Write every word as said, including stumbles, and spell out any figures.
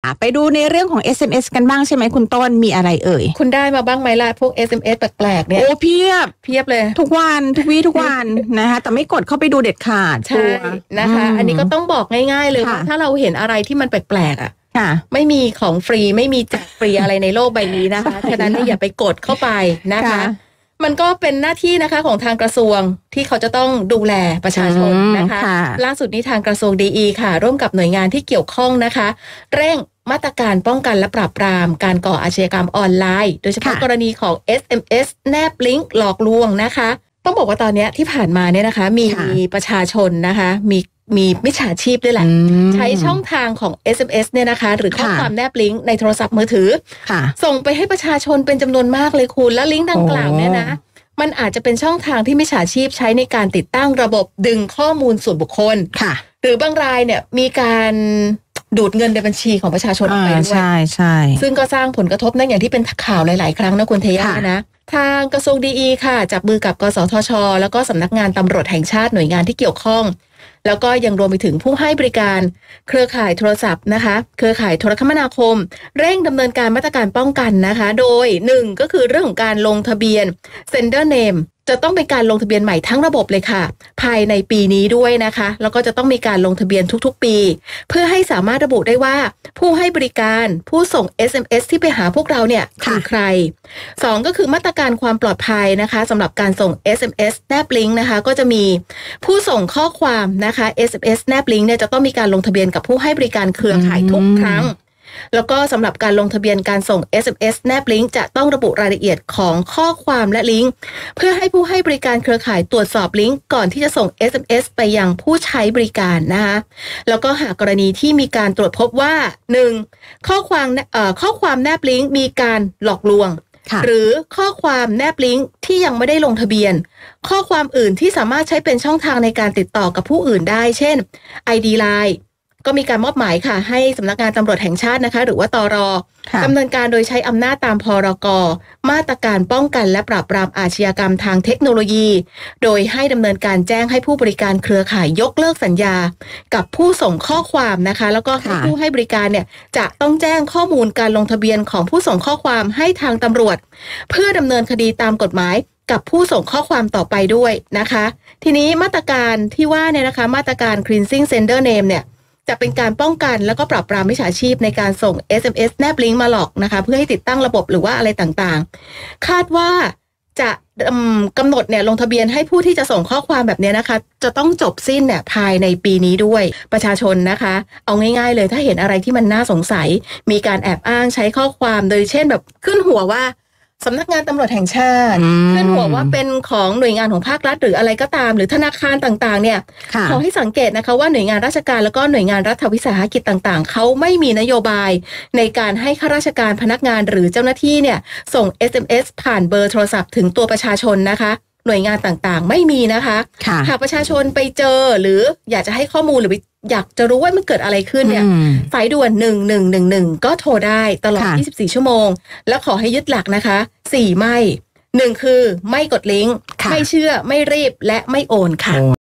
ไปดูในเรื่องของ เอส เอ็ม เอส กันบ้างใช่ไหมคุณต้นมีอะไรเอ่ยคุณได้มาบ้างไหมล่ะพวก เอส เอ็ม เอส แปลกๆเนี่ยโอ้เพียบเพียบเลยทุกวันทุกวี่ทุกวันนะคะแต่ไม่กดเข้าไปดูเด็ดขาดใช่นะคะอันนี้ก็ต้องบอกง่ายๆเลยว่าถ้าเราเห็นอะไรที่มันแปลกๆอ่ะไม่มีของฟรีไม่มีแจกฟรีอะไรในโลกใบนี้นะคะฉะนั้นอย่าไปกดเข้าไปนะคะมันก็เป็นหน้าที่นะคะของทางกระทรวงที่เขาจะต้องดูแลประชาชนนะคะล่าสุดนี้ทางกระทรวงดีอีค่ะร่วมกับหน่วยงานที่เกี่ยวข้องนะคะเร่งมาตรการป้องกันและปราบปรามการก่ออาชญากรรมออนไลน์โดยเฉพาะกรณีของ เอส เอ็ม เอส แนบลิงก์หลอกลวงนะคะต้องบอกว่าตอนนี้ที่ผ่านมาเนี่ยนะคะมีประชาชนนะคะมีมีมิจฉาชีพด้วยแหละใช้ช่องทางของ เอส เอ็ม เอส เนี่ยนะคะหรือข้อความแนบลิงก์ในโทรศัพท์มือถือส่งไปให้ประชาชนเป็นจำนวนมากเลยคุณและลิงก์ดังกล่าวเนี่ยนะมันอาจจะเป็นช่องทางที่มิจฉาชีพใช้ในการติดตั้งระบบดึงข้อมูลส่วนบุคคลหรือบางรายเนี่ยมีการดูดเงินในบัญชีของประชาชนออกไปด้วยใช่ใช่ซึ่งก็สร้างผลกระทบนั่นอย่างที่เป็นข่าวหลายๆครั้งนะคุณเทย่านะทางกระทรวงดีอีค่ะจับมือกับกสทช.แล้วก็สำนักงานตำรวจแห่งชาติหน่วยงานที่เกี่ยวข้องแล้วก็ยังรวมไปถึงผู้ให้บริการเครือข่ายโทรศัพท์นะคะเครือข่ายโทรคมนาคมเร่งดำเนินการมาตรการป้องกันนะคะโดยหนึ่งก็คือเรื่องของการลงทะเบียน Sender Name จะต้องเป็นการลงทะเบียนใหม่ทั้งระบบเลยค่ะภายในปีนี้ด้วยนะคะแล้วก็จะต้องมีการลงทะเบียนทุกๆปีเพื่อให้สามารถระบุได้ว่าผู้ให้บริการผู้ส่ง เอส เอ็ม เอส ที่ไปหาพวกเราเนี่ยคือใครสองก็คือมาตรการความปลอดภัยนะคะสำหรับการส่ง เอส เอ็ม เอส แนบลิงก์นะคะก็จะมีผู้ส่งข้อความนะคะ เอส เอ็ม เอส แนบลิงก์เนี่ยจะต้องมีการลงทะเบียนกับผู้ให้บริการเครือข่ายทุกครั้งแล้วก็สำหรับการลงทะเบียนการส่ง เอส เอ็ม เอส แนบลิงก์จะต้องระบุรายละเอียดของข้อความและลิงก์เพื่อให้ผู้ให้บริการเครือข่ายตรวจสอบลิงก์ก่อนที่จะส่ง เอส เอ็ม เอส ไปยังผู้ใช้บริการนะคะแล้วก็หากกรณีที่มีการตรวจพบว่า หนึ่ง ข้อความเอ่อข้อความแนบลิงก์มีการหลอกลวงหรือข้อความแนบลิงก์ที่ยังไม่ได้ลงทะเบียนข้อความอื่นที่สามารถใช้เป็นช่องทางในการติดต่อกับผู้อื่นได้เช่น ไอ ดี ไลน์ ก็มีการมอบหมายค่ะให้สำนักงานตำรวจแห่งชาตินะคะหรือว่าตร.ดำเนินการโดยใช้อำนาจตามพรก.มาตรการป้องกันและปราบปรามอาชญากรรมทางเทคโนโลยีโดยให้ดำเนินการแจ้งให้ผู้บริการเครือข่ายยกเลิกสัญญากับผู้ส่งข้อความนะคะแล้วก็ให้ผู้ให้บริการเนี่ยจะต้องแจ้งข้อมูลการลงทะเบียนของผู้ส่งข้อความให้ทางตำรวจเพื่อดำเนินคดีตามกฎหมายกับผู้ส่งข้อความต่อไปด้วยนะคะทีนี้มาตรการที่ว่าเนี่ยนะคะมาตรการ Cleansing Sender Name เนี่ยจะเป็นการป้องกันแล้วก็ปราบปรามมิจฉาชีพในการส่ง เอส เอ็ม เอส แนบลิงก์มาหลอกนะคะเพื่อให้ติดตั้งระบบหรือว่าอะไรต่างๆคาดว่าจะกำหนดเนี่ยลงทะเบียนให้ผู้ที่จะส่งข้อความแบบนี้นะคะจะต้องจบสิ้นเนี่ยภายในปีนี้ด้วยประชาชนนะคะเอาง่ายๆเลยถ้าเห็นอะไรที่มันน่าสงสัยมีการแอบอ้างใช้ข้อความโดยเช่นแบบขึ้นหัวว่าสำนักงานตำรวจแห่งชาติขึ้นหัวว่าเป็นของหน่วยงานของภาครัฐหรืออะไรก็ตามหรือธนาคารต่างๆเนี่ยขอให้สังเกตนะคะว่าหน่วยงานราชการแล้วก็หน่วยงานรัฐวิสาหกิจต่างๆเขาไม่มีนโยบายในการให้ข้าราชการพนักงานหรือเจ้าหน้าที่เนี่ยส่ง เอส เอ็ม เอส ผ่านเบอร์โทรศัพท์ถึงตัวประชาชนนะคะหน่วยงานต่างๆไม่มีนะคะหากประชาชนไปเจอหรืออยากจะให้ข้อมูลหรืออยากจะรู้ว่ามันเกิดอะไรขึ้นเนี่ยสายด่วนหนึ่งหนึ่งหนึ่งหนึ่งก็โทรได้ตลอดยี่สิบสี่ชั่วโมงแล้วขอให้ยึดหลักนะคะสี่ไม่หนึ่งคือไม่กดลิงก์ไม่เชื่อไม่รีบและไม่โอนค่ะ